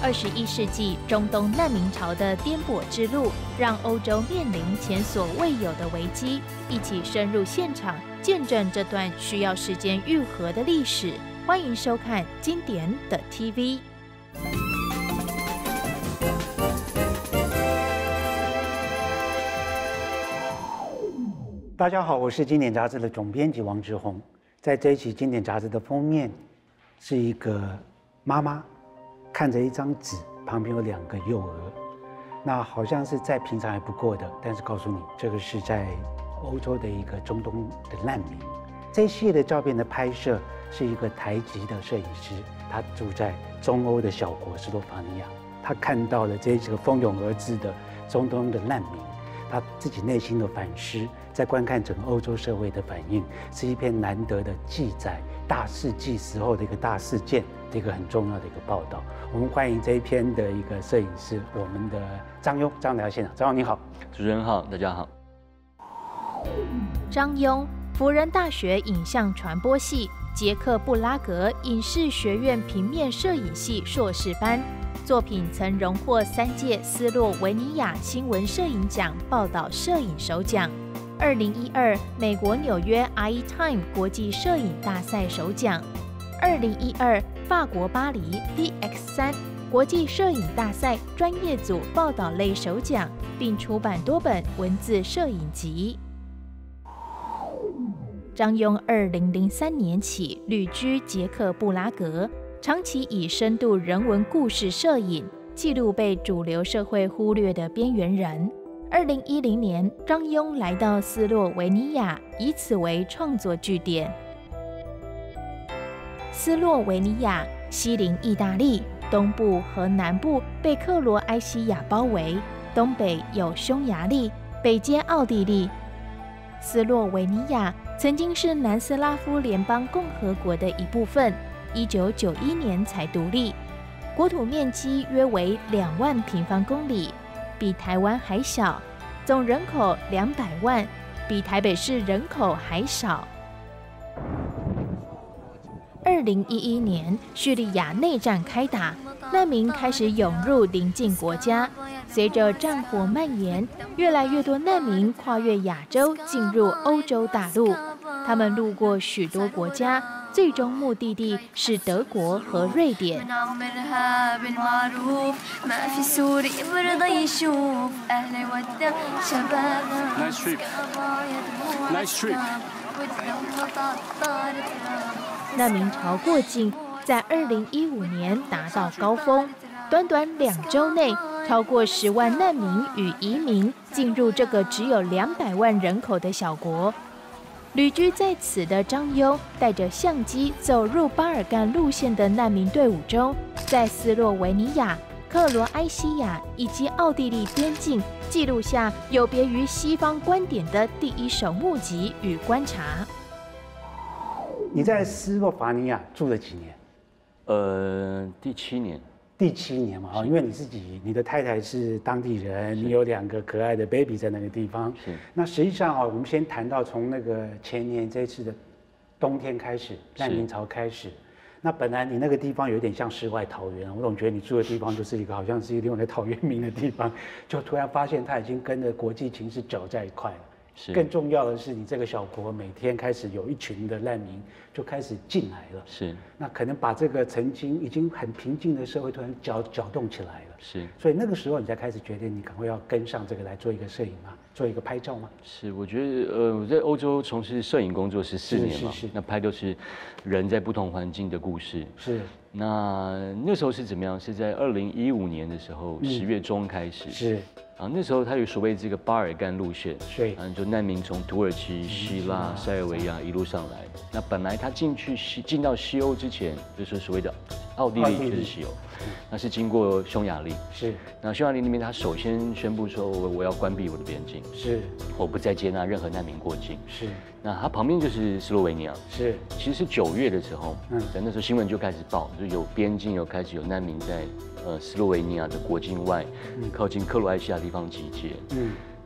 21世纪中东难民潮的颠簸之路，让欧洲面临前所未有的危机。一起深入现场，见证这段需要时间愈合的历史。欢迎收看《经典的 TV》。 大家好，我是经典杂志的总编辑王志宏。在这一期经典杂志的封面，是一个妈妈看着一张纸，旁边有2个幼儿。那好像是再平常还不过的，但是告诉你，这个是在欧洲的一个中东的难民。这一系列的照片的拍摄是一个台籍的摄影师，他住在中欧的小国斯洛伐尼亚，他看到了这几个蜂拥而至的中东的难民。他自己内心的反思，在观看整个欧洲社会的反应，是一篇难得的记载大世纪时候的一个大事件的一个很重要的一个报道。我们欢迎这一篇的一个摄影师，我们的张庸，张来到现场。张庸你好。 主持人好，大家好。 张庸，辅仁大学影像传播系、捷克布拉格影视学院平面摄影系硕士班。作品曾荣获3届斯洛维尼亚新闻摄影奖报道摄影首奖，2012美国纽约 IE-Time 国际摄影大赛首奖，2012法国巴黎 PX3 国际摄影大赛专业组报道类首奖，并出版多本文字摄影集。张庸2003年起旅居捷克布拉格，长期以深度人文故事摄影记录被主流社会忽略的边缘人。2010年，张庸来到斯洛维尼亚，以此为创作据点。斯洛维尼亚西邻意大利，东部和南部被克罗埃西亚包围，东北有匈牙利，北接奥地利。斯洛维尼亚曾经是南斯拉夫联邦共和国的一部分，1991年才独立，国土面积约为2万平方公里，比台湾还小，总人口200万，比台北市人口还少。2011年，叙利亚内战开打，难民开始涌入邻近国家。随着战火蔓延，越来越多难民跨越亚洲进入欧洲大陆，他们路过许多国家，最终目的地是德国和瑞典。难民潮过境，在2015年达到高峰，短短2周内，超过10万难民与移民进入这个只有200万人口的小国。旅居在此的张庸带着相机走入巴尔干路线的难民队伍中，在斯洛维尼亚、克罗埃西亚以及奥地利边境记录下有别于西方观点的第一手目击与观察。 你在斯洛伐尼亚住了几年？ 第7年。 第7年嘛，因为你的太太是当地人，你有2个可爱的 baby 在那个地方。 是。 那实际上我们先谈到从那个前年这次的冬天开始，难民潮开始。那本来你那个地方有点像世外桃源，我总觉得你住的地方就是一个好像是一个用来讨原民的地方，就突然发现它已经跟着国际情势搅在一块了。更重要的是，你这个小国每天开始有一群的难民就开始进来了。 是。那可能把这个曾经已经很平静的社会突然搅动起来了。 是。 所以那个时候你才开始决定，你赶快要跟上这个来做一个摄影嘛，做一个拍照嘛。 是，我觉得我在欧洲从事摄影工作14年嘛，那拍都是人在不同环境的故事。 是。 那时候是怎么样？是在2015年的时候，10月中开始。 是。 那时候他有所谓这个巴尔干路线， 对， 就难民从土耳其、希腊、塞尔维亚一路上来。那本来他进到西欧之前，就是所谓的奥地利就是西欧，那是经过匈牙利。 是。那匈牙利那边他首先宣布说，我要关闭我的边境， 是， 我不再接纳任何难民过境。 是。 那它旁边就是斯洛维尼亚。 是。 其实是9月的时候，在那时候新闻就开始报，就有边境开始有难民在斯洛维尼亚的国境外，靠近克罗埃西亚地方集结。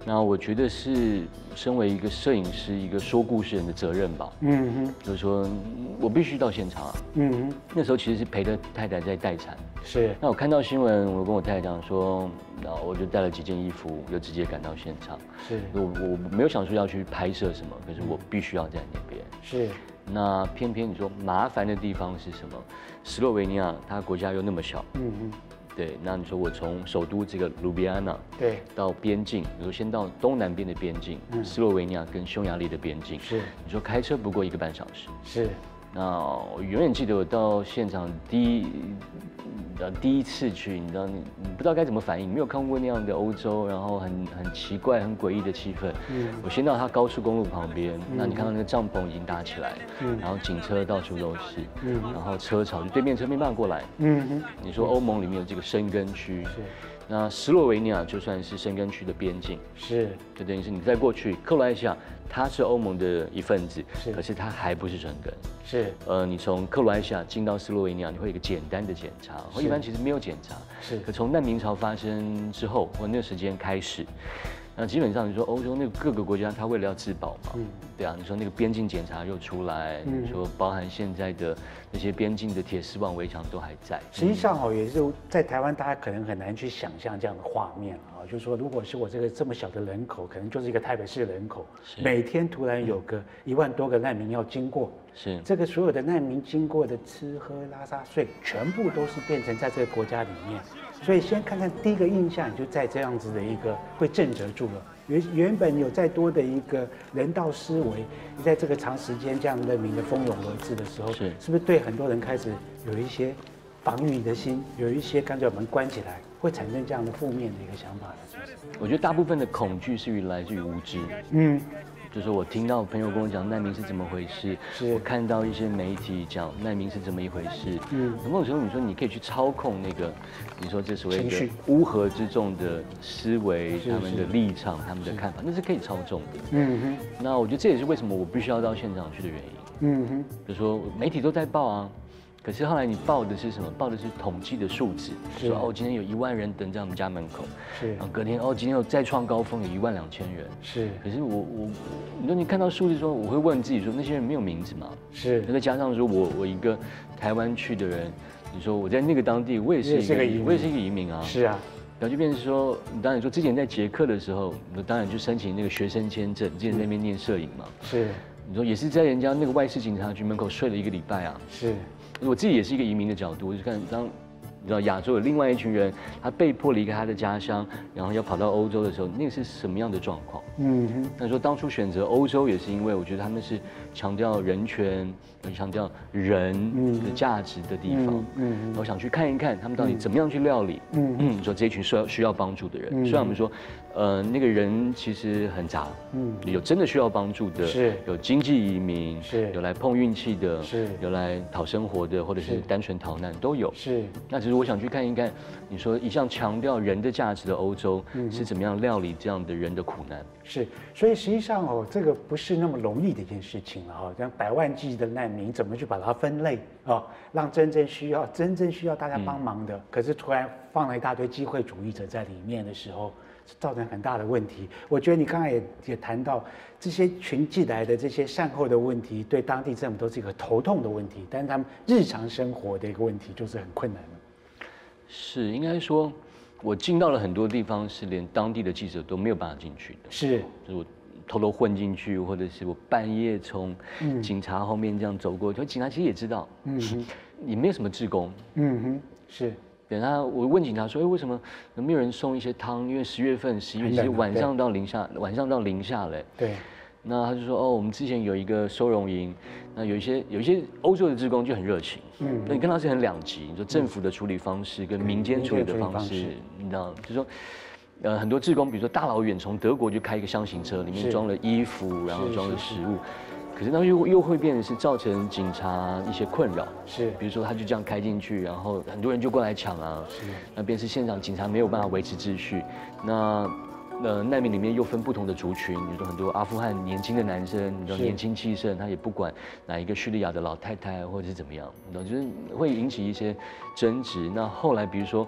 那我觉得是身为一个摄影师、一个说故事人的责任吧。就是说我必须到现场啊。那时候其实是陪着太太在待产。 是。 那我看到新闻，我跟我太太讲说，那我就带了几件衣服，就直接赶到现场。 是。 我没有想说要去拍摄什么，可是我必须要在那边。 是。 那偏偏你说麻烦的地方是什么？斯洛维尼亚它国家又那么小。对，那你说我从首都这个卢比安娜，对，到边境，比如说先到东南边的边境，斯洛维尼亚跟匈牙利的边境，是，你说开车不过1个半小时，是。那我永远记得我到现场第一次去，你知道你不知道该怎么反应，没有看过那样的欧洲，然后很奇怪、很诡异的气氛。我先到它高速公路旁边，那你看到那个帐篷已经搭起来，然后警车到处都是，然后车潮就对面车没办法过来。你说欧盟里面有这个申根区，是。那斯洛维尼亚就算是申根区的边境，是，就等于是你再过去，克罗埃西亚它是欧盟的一份子，是，可是它还不是申根，是，你从克罗埃西亚进到斯洛维尼亚，你会有一个简单的检查，或一般其实没有检查，是，可从难民潮发生之后，或那个时间开始。那基本上你说欧洲那个各个国家，它为了要自保嘛，对啊，你说那个边境检查又出来，你说包含现在的那些边境的铁丝网围墙都还在。 实际上哦，也是在台湾，大家可能很难去想象这样的画面啊，就是说，如果是我这么小的人口，可能就是一个台北市的人口，每天突然有个1万多个难民要经过，是这个所有的难民经过的吃喝拉撒睡，全部都是变成在这个国家里面。所以先看看第一个印象，就在这样子的一个会震慑住了。原本有再多的一个人道思维，你在这个长时间这样人民的蜂拥而至的时候，是不是对很多人开始有一些防御的心，有一些干脆把门关起来，会产生这样的负面的一个想法呢？ 我觉得大部分的恐惧是来自于无知。就是我听到朋友跟我讲难民是怎么回事，我看到一些媒体讲难民是怎么一回事。某种程度你说你可以去操控那个，你说这所谓的乌合之众的思维、他们的立场、他们的看法，那是可以操纵的。那我觉得这也是为什么我必须要到现场去的原因。就是说媒体都在报啊。可是后来你报的是什么？报的是统计的数字，说哦，今天有1万人等在我们家门口，是，然后隔天哦，今天有再创高峰，有12000人，是。可是你说你看到数字说，我会问自己说，那些人没有名字吗？是。再加上说我一个台湾去的人，你说我在那个当地，我也是一个移民啊，是啊。然后就变成说，你当然说之前在捷克的时候，你当然就申请那个学生签证，之前在那边念摄影嘛，是。你说也是在人家那个外事警察局门口睡了1个礼拜啊，是。我自己也是一个移民的角度，就看当你知道亚洲有另外一群人，他被迫离开他的家乡，然后要跑到欧洲的时候，那个是什么样的状况？那说当初选择欧洲也是因为我觉得他们是强调人权、强调人的价值的地方。我想去看一看他们到底怎么样去料理。你说这一群需要帮助的人，虽然我们说。那个人其实很杂，有真的需要帮助的，是有经济移民，是有来碰运气的，是有来讨生活的，或者是单纯逃难都有。是，那只是我想去看一看，你说一向强调人的价值的欧洲是怎么样料理这样的人的苦难？ 是，所以实际上哦，这个不是那么容易的一件事情了哈。像100万计的难民，怎么去把它分类啊？让真正需要大家帮忙的，可是突然放了一大堆机会主义者在里面的时候。造成很大的问题。我觉得你刚才也谈到这些群进来的这些善后的问题，对当地政府都是一个头痛的问题，但是他们日常生活的一个问题就是很困难的。 是，应该说，我进到了很多地方，是连当地的记者都没有办法进去的。是，就是我偷偷混进去，或者是我半夜从警察后面这样走过去。警察其实也知道，也没有什么志工。是。等他，我问警察说：“为什么没有人送一些汤？因为10月份、11月其实晚上到零下嘞。”对。那他就说：“哦，我们之前有一个收容营，那有一些欧洲的志工就很热情。那你跟他是很两极，你说政府的处理方式跟民间处理的方式，你知道，就是说。”很多志工，比如说大老远从德国就开一个箱型车，里面装了衣服，然后装了食物。可是那又会变成是造成警察一些困扰，是，比如说他就这样开进去，然后很多人就过来抢啊，是，那便是现场警察没有办法维持秩序，那难民里面又分不同的族群，比如说很多阿富汗年轻的男生，你知道年轻气盛，他也不管哪一个叙利亚的老太太或者是怎么样，你知道就是会引起一些争执。那后来比如说。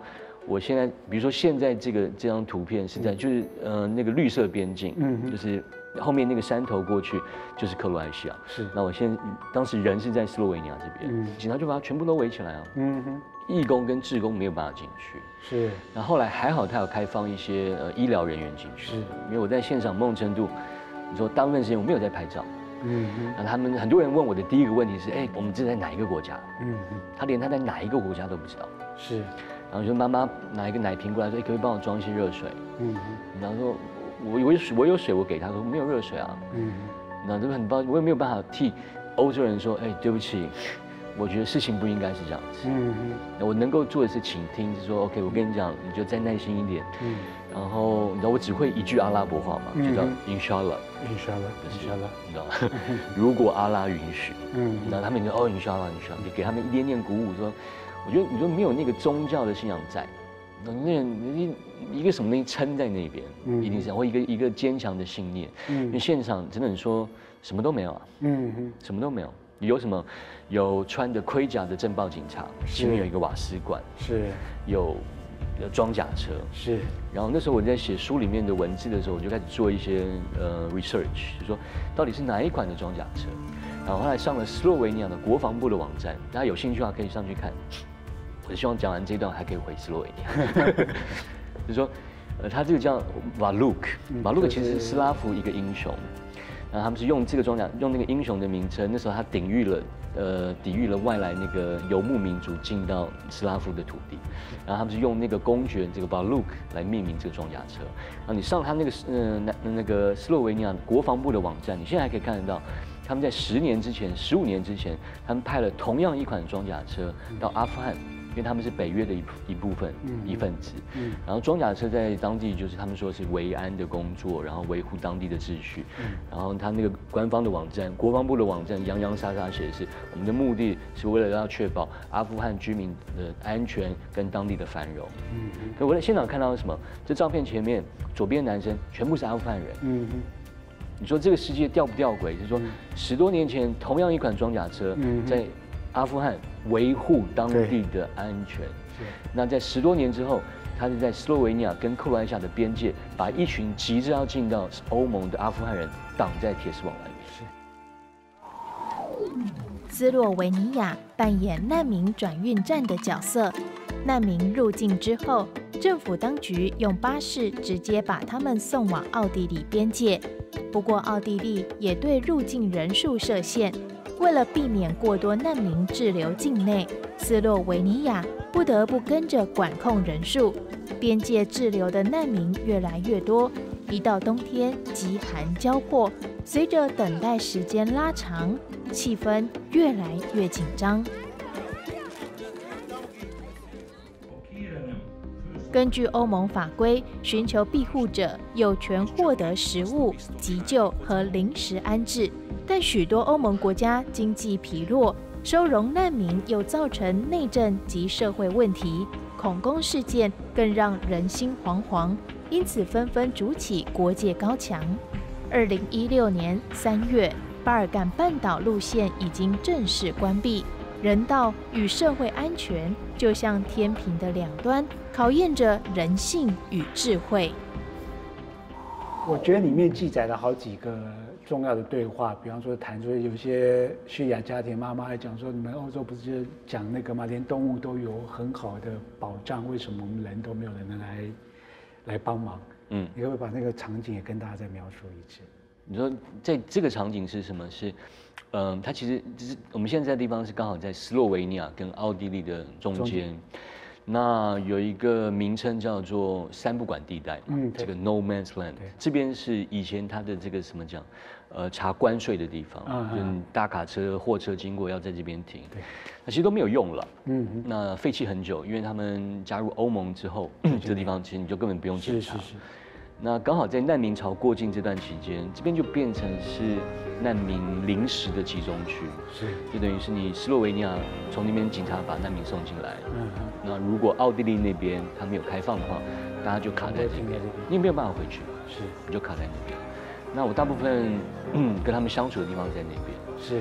我现在比如说现在这张图片是在就是那个绿色边境，就是后面那个山头过去就是克罗埃西亚。 是。 那我当时人是在斯洛维尼亚这边，警察就把它全部都围起来啊。义工跟志工没有办法进去。是。然后后来还好，他有开放一些医疗人员进去。是。因为我在现场某种程度，你说大部分时间我没有在拍照。那他们很多人问我的第一个问题是，我们这在哪一个国家？他连他在哪一个国家都不知道。是。然后说妈妈拿一个奶瓶过来说，可不可以帮我装一些热水？然后说我有水，我给他说没有热水啊。那这个很抱歉，我也没有办法替欧洲人说，对不起，我觉得事情不应该是这样子。我能够做的是倾听，是说 OK， 我跟你讲，你就再耐心一点。然后你知道我只会一句阿拉伯话嘛，就叫 Inshallah， 你知道吗？如果阿拉允许。然后他们就Inshallah， 就给他们一点点鼓舞，说，我觉得你说没有那个宗教的信仰在，那一个什么东西撑在那边，一定是或一个坚强的信念。因为现场真的你说什么都没有啊，什么都没有。有什么？有穿着盔甲的镇暴警察，前面有一个瓦斯管，是有装甲车，是。然后那时候我在写书里面的文字的时候，我就开始做一些research，就说到底是哪一款的装甲车。然后后来上了斯洛维尼亚的国防部的网站，大家有兴趣的话可以上去看。我希望讲完这段还可以回斯洛维尼亚，就说他这个叫瓦鲁克其实是斯拉夫一个英雄。然后他们是用这个装甲，用那个英雄的名称。那时候他抵御了外来那个游牧民族进到斯拉夫的土地。然后他们是用那个公爵这个巴鲁克来命名这个装甲车。然后你上他那个斯洛维尼亚国防部的网站，你现在还可以看得到，他们在10年之前、15年之前，他们派了同样一款装甲车到阿富汗。因为他们是北约的一部分一份子，然后装甲车在当地就是他们说是维安的工作，然后维护当地的秩序，然后他那个官方的网站，国防部的网站洋洋洒洒写的是我们的目的是为了要确保阿富汗居民的安全跟当地的繁荣。可我在现场看到什么？这照片前面左边男生全部是阿富汗人。你说这个世界吊不吊诡？就是说10多年前同样一款装甲车在阿富汗维护当地的安全，那在10多年之后，他是在斯洛维尼亚跟克罗埃西亚的边界，把一群急着要进到欧盟的阿富汗人挡在铁丝网外面。斯洛维尼亚扮演难民转运站的角色，难民入境之后，政府当局用巴士直接把他们送往奥地利边界。不过，奥地利也对入境人数设限。为了避免过多难民滞留境内，斯洛维尼亚不得不跟着管控人数。边界滞留的难民越来越多，一到冬天饥寒交迫，随着等待时间拉长，气氛越来越紧张。根据欧盟法规，寻求庇护者有权获得食物、急救和临时安置。但许多欧盟国家经济疲弱，收容难民又造成内政及社会问题，恐攻事件更让人心惶惶，因此纷纷筑起国界高墙。2016年3月，巴尔干半岛路线已经正式关闭，人道与社会安全就像天平的两端，考验着人性与智慧。 我觉得里面记载了好几个重要的对话，比方说谈说有些叙利亚家庭妈妈还讲说，你们欧洲不是讲那个吗？连动物都有很好的保障，为什么我们人都没有人来帮忙？你可不可以把那个场景也跟大家再描述一次？ 你说在这个场景是什么？是，它其实就是我们现在的地方是刚好在斯洛维尼亚跟奥地利的中间。那有一个名称叫做三不管地带嘛，这个 No Man's Land， 这边是以前它的这个什么讲，查关税的地方，就大卡车、货车经过要在这边停，那其实都没有用了，那废弃很久，因为他们加入欧盟之后，这个地方其实你就根本不用检查。那刚好在难民潮过境这段期间，这边就变成是难民临时的集中区，就等于是你斯洛维尼亚从那边警察把难民送进来，那如果奥地利那边他没有开放的话，大家就卡在这边，你也没有办法回去，你就卡在那边。那我大部分跟他们相处的地方在那边，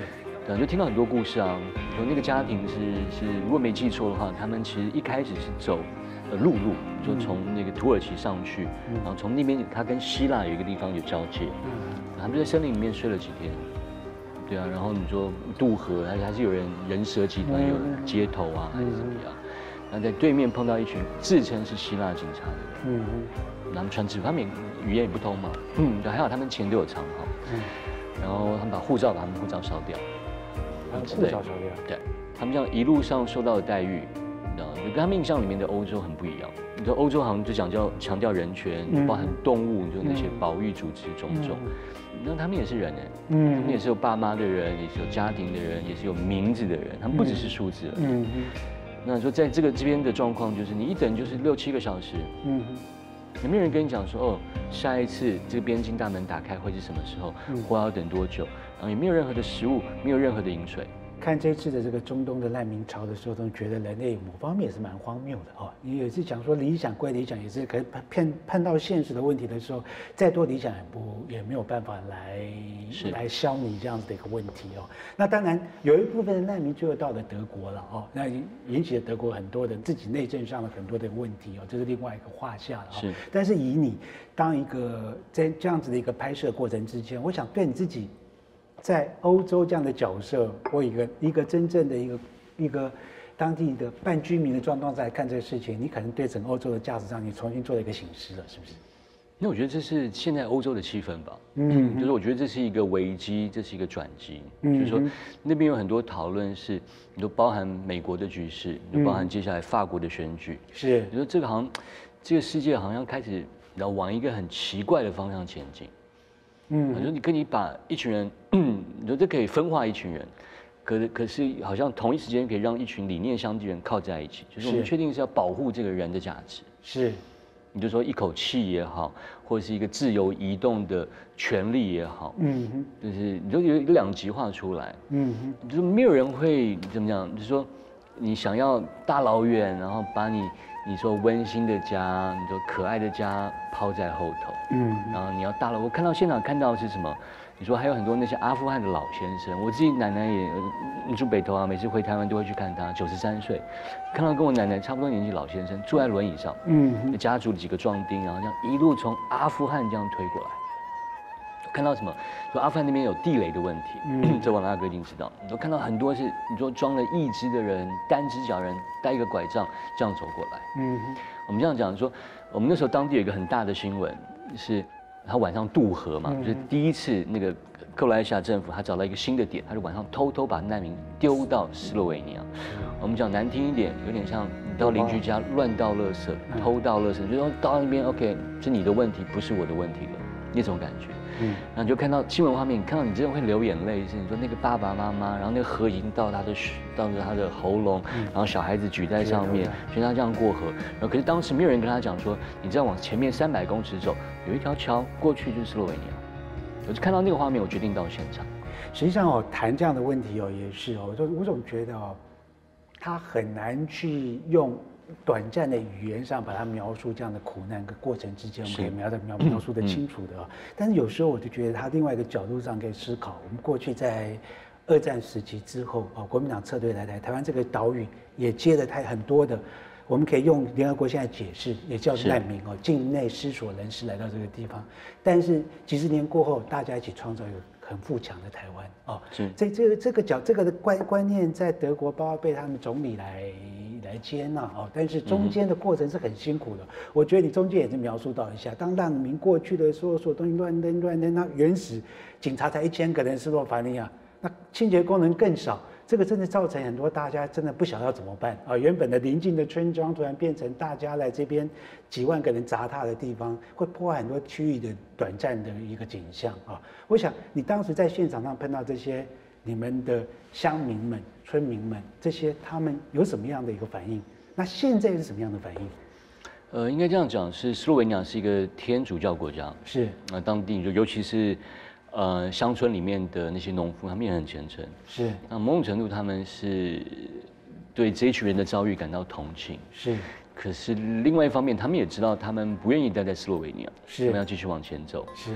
对，就听到很多故事啊。有那个家庭是，如果没记错的话，他们其实一开始是走陆路，就从那个土耳其上去，然后从那边他跟希腊有一个地方有交界，他们就在森林里面睡了几天。对啊，然后你说渡河，还是有人蛇集团有街头啊，还是怎么样？然后在对面碰到一群自称是希腊警察的人，他们穿制服，他们语言也不通嘛，对，还好他们钱都有藏好，然后他们把他们护照烧掉， 护照烧掉， 对，他们这样一路上受到的待遇，你知道，就跟他们印象里面的欧洲很不一样。你说欧洲好像就强调人权，包含动物，就那些保育组织种种。那他们也是人哎，他们也是有爸妈的人，也是有家庭的人，也是有名字的人，他们不只是数字而已。那说在这边的状况，就是你一等就是6、7个小时，有没有人跟你讲说哦，下一次这个边境大门打开会是什么时候，或要等多久？然后也没有任何的食物，没有任何的饮水。 看这次的这个中东的难民潮的时候，都觉得人类某方面也是蛮荒谬的哦。你也是讲说理想归理想，也是可以碰到现实的问题的时候，再多理想也没有办法来消弭这样子的一个问题哦。那当然有一部分的难民最后到了德国了哦，那引起了德国很多的自己内政上的很多的问题哦，这是另外一个话下了哦。是，但是以你当一个在这样子的一个拍摄过程之间，我想对你自己。在欧洲这样的角色，或一个真正的一个当地的半居民的状况来看这个事情，你可能对整个欧洲的价值上，你重新做了一个省思了，是不是？ 那我觉得这是现在欧洲的气氛吧，就是我觉得这是一个危机，这是一个转机，就是说那边有很多讨论是，你都包含美国的局势，你都包含接下来法国的选举， 是， 你说这个好像这个世界好像开始要往一个很奇怪的方向前进。我说你把一群人，你说这可以分化一群人，可是好像同一时间可以让一群理念相近人靠在一起，就是我们确定是要保护这个人的价值。是，你就说一口气也好，或者是一个自由移动的权利也好，就是你就有两极化出来，就是没有人会怎么讲，就是说你想要大老远，然后把你说温馨的家，你说可爱的家抛在后头，然后你要大了。我看到现场看到的是什么？你说还有很多那些阿富汗的老先生，我自己奶奶也住北投啊，每次回台湾都会去看他，93岁，看到跟我奶奶差不多年纪老先生坐在轮椅上，家族几个壮丁，然后这样一路从阿富汗这样推过来。看到什么？说阿富汗那边有地雷的问题，这王大哥一定知道。你都看到很多是你说装了一只的人，单只脚人带一个拐杖这样走过来。我们这样讲说，我们那时候当地有一个很大的新闻是，他晚上渡河嘛，就是第一次那个克罗埃西亚政府他找到一个新的点，他就晚上偷偷把难民丢到斯洛维尼亚。我们讲难听一点，有点像你到邻居家乱倒垃圾、偷倒垃圾，就说到那边 OK 是你的问题，不是我的问题了，那种感觉。然后你就看到新闻画面，看到你真的会流眼泪，是你说那个爸爸妈妈，然后那个河已经到他的喉咙，然后小孩子举在上面，全他这样过河。然后可是当时没有人跟他讲说，你这样往前面300公尺走，有一条桥过去就是斯洛维尼亚。我就看到那个画面，我决定到现场。 实际上谈这样的问题也是我总觉得他很难去用短暂的语言上把它描述这样的苦难跟过程之间，我们可以描述得清楚的但是有时候我就觉得他另外一个角度上可以思考，我们过去在2战时期之后国民党撤退来台湾这个岛屿也接了很多的，我们可以用联合国现在解释也叫难民境内失所人士来到这个地方，但是几十年过后，大家一起创造一个很富强的台湾这个的观念在德国包括被他们总理来接纳但是中间的过程是很辛苦的。我觉得你中间也是描述到一下，当难民过去的所有东西乱扔，那原始警察才1000个人斯洛伐尼亚，那清洁工人更少。这个真的造成很多大家真的不晓得要怎么办原本的邻近的村庄突然变成大家来这边几万个人杂沓的地方，会破坏很多区域的短暂的一个景象我想你当时在现场上碰到这些你们的乡民们、村民们，这些他们有什么样的一个反应？那现在是什么样的反应？ 应该这样讲，是斯洛维尼亚是一个天主教国家， 是当地尤其是。乡村里面的那些农夫，他们也很虔诚。是，那某种程度他们是对这一群人的遭遇感到同情。是，可是另外一方面，他们也知道他们不愿意待在斯洛维尼亚，是，他们要继续往前走。是，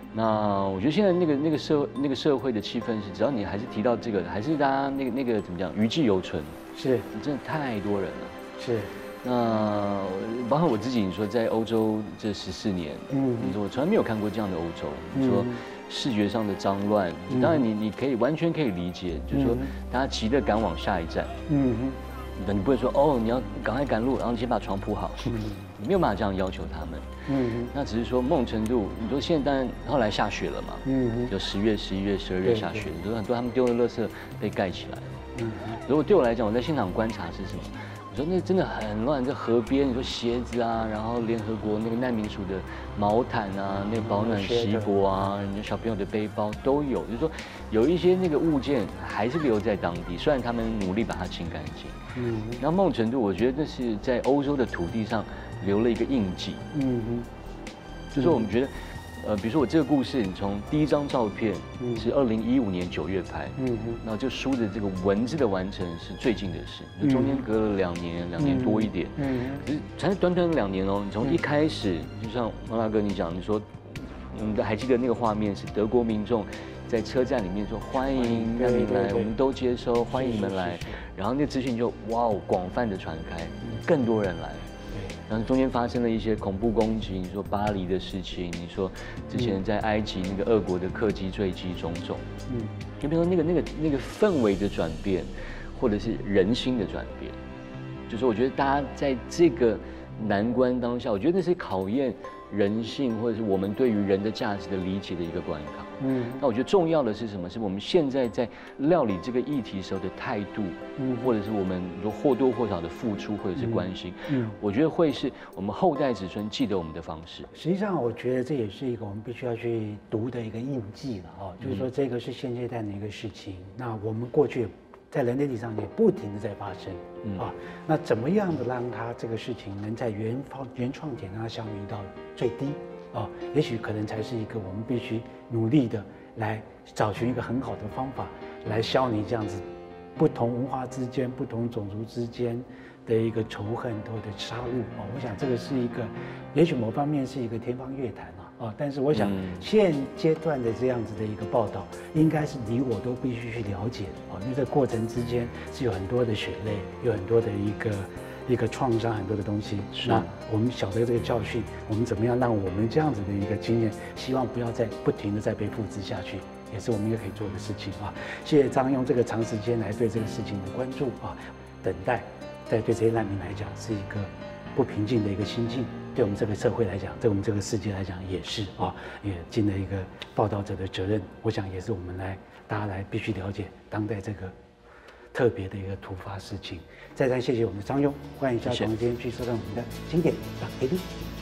那我觉得现在那个社会的气氛是，只要你还是提到这个，还是大家那个怎么讲，余悸犹存。 是， 真的太多人了。 是。 那包括我自己，你说在欧洲这14年，你说我从来没有看过这样的欧洲。你说视觉上的脏乱，当然你可以完全可以理解，就是说大家急着赶往下一站。你不会说哦，你要赶快赶路，然后你先把床铺好。你没有办法这样要求他们。那只是说某种程度，你说现在当然后来下雪了嘛。就10月、11月、12月下雪，你说很多他们丢的垃圾被盖起来了。如果对我来讲，我在现场观察是什么？你说那真的很乱，这河边，你说鞋子啊，然后联合国那个难民署的毛毯啊，那个保暖锡箔啊，人家小朋友的背包都有，就是说有一些那个物件还是留在当地，虽然他们努力把它清干净。那某种程度，我觉得那是在欧洲的土地上留了一个印记。就是我们觉得。比如说我这个故事，你从第一张照片是2015年9月拍，然后这书的这个文字的完成是最近的事，中间隔了2年多一点，可是才短短2年哦。你从一开始，就像王大哥你讲，你说，你还记得那个画面是德国民众在车站里面说欢迎难民来，我们都接收，欢迎你们来，然后那个资讯就哇哦广泛的传开，更多人来。然后中间发生了一些恐怖攻击，你说巴黎的事情，你说之前在埃及那个俄国的客机坠机种种，就比如说那个氛围的转变，或者是人心的转变，就是我觉得大家在这个难关当下，我觉得那是考验人性或者是我们对于人的价值的理解的一个关卡。那我觉得重要的是什么？是我们现在在料理这个议题时候的态度，或者是我们说或多或少的付出或者是关心，我觉得会是我们后代子孙记得我们的方式。 实际上，我觉得这也是一个我们必须要去读的一个印记了就是说这个是现阶段的一个事情。那我们过去在人类历史上也不停的在发生那怎么样的让它这个事情能在原创点让它降低到最低也许可能才是一个我们必须努力的来找寻一个很好的方法来消弭这样子不同文化之间、不同种族之间的一个仇恨或者杀戮我想这个是一个，也许某方面是一个天方夜谭但是我想现阶段的这样子的一个报道，应该是你我都必须去了解因为这过程之间是有很多的血泪，有很多的一个创伤，很多的东西。那我们晓得这个教训，我们怎么样让我们这样子的一个经验，希望不要再不停的再被复制下去，也是我们一个可以做的事情谢谢张用这个长时间来对这个事情的关注等待，在对这些难民来讲是一个不平静的一个心境，对我们这个社会来讲，对我们这个世界来讲也是也尽了一个报道者的责任。我想也是我们大家来必须了解当代这个特别的一个突发事情。再三谢谢我们的张用，欢迎下房间去收看我们的经典档 AD。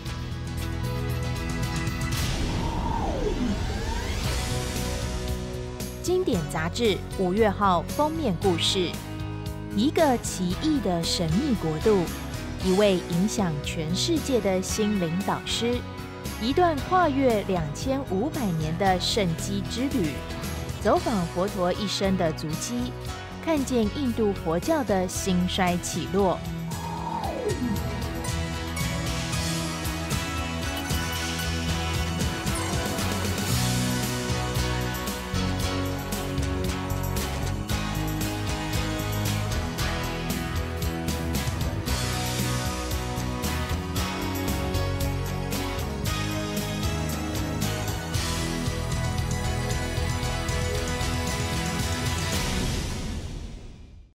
经典杂志5月号封面故事：一个奇异的神秘国度，一位影响全世界的心灵导师，一段跨越2500年的圣迹之旅，走访佛陀一生的足迹，看见印度佛教的兴衰起落。